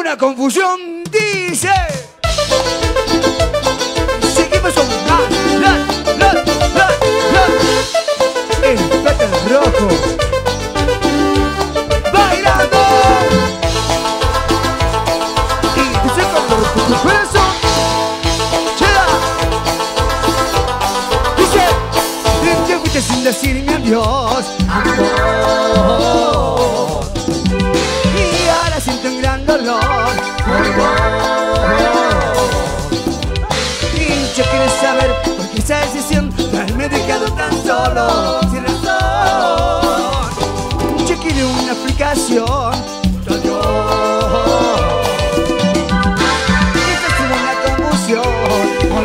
una confusión, dice. Seguimos con el plátano rojo. Bailando. Y dice con tu corazón. Chela. Dice, te fuiste sin decirme adiós, amor. Y ahora siento un gran dolor, y yo quiero saber por qué esa decisión de haberme dejado tan solo, sin razón. Yo quiero una explicación. Esto es una confusión. No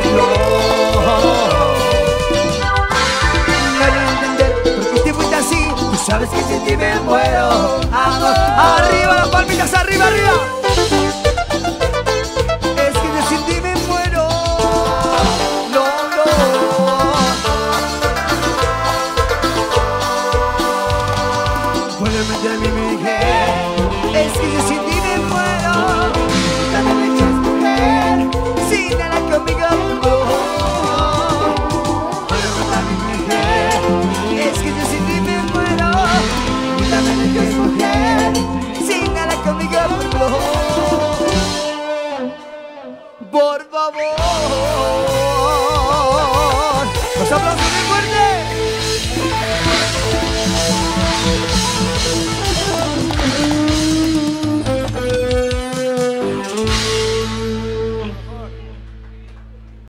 logro entender por qué te fuiste así. Tú sabes que sin ti me muero, amor. Arriba las palmitas, arriba, arriba. Es que yo sin ti me muero. No, no. Vuelve a meterme mi mujer. Es que yo sin ti me muero. También me quieres mujer. Sin nada conmigo, no.